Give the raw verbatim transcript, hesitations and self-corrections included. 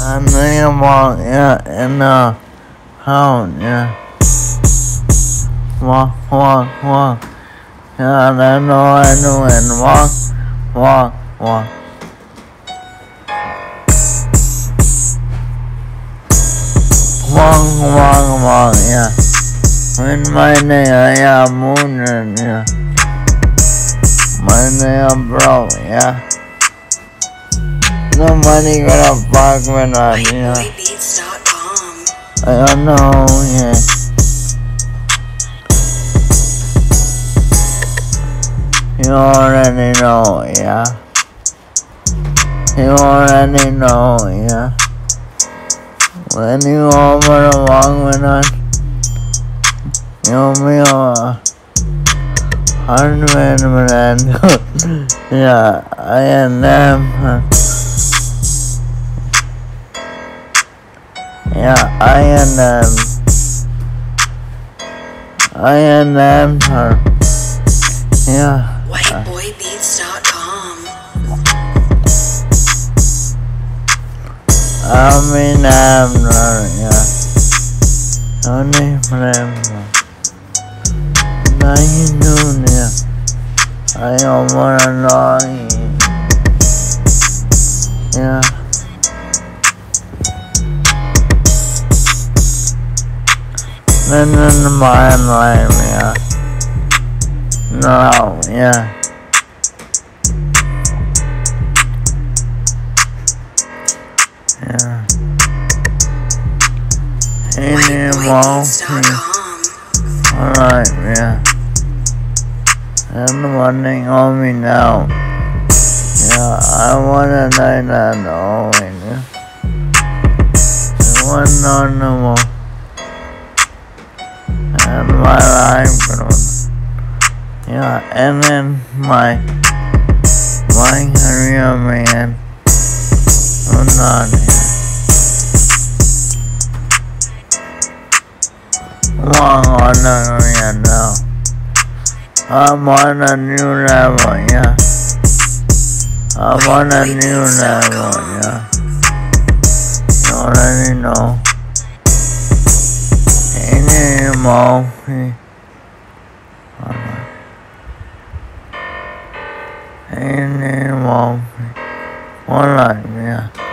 I'm thinking about, yeah, in the house, yeah. Walk, walk, walk. Yeah, I know I know and walk, walk, walk. Walk, walk, walk, yeah. When my name, yeah, moon, and yeah. My name, bro, yeah. Nobody gonna fuck when I'm, yeah. I don't know, yeah. You already know, yeah. You already know, yeah. When you over the long with us, you'll be a hundred man. Yeah, I am them. Yeah, I am them. I am them. Yeah. white boy beats dot com. I mean, I'm not, yeah. Only them. Nine noon, yeah. I don't wanna know, yeah. Then in my life, yeah. No, yeah. Yeah. Anymore. Alright, yeah. And one thing on me now. Yeah, I wanna die that always. Yeah. I want no no more. And my life, yeah, and then my my career, man. I'm not here. Long on the career now. I'm on a new level, yeah. I'm on a new level, yeah. You already know. Anymore. Anymore. One life, yeah.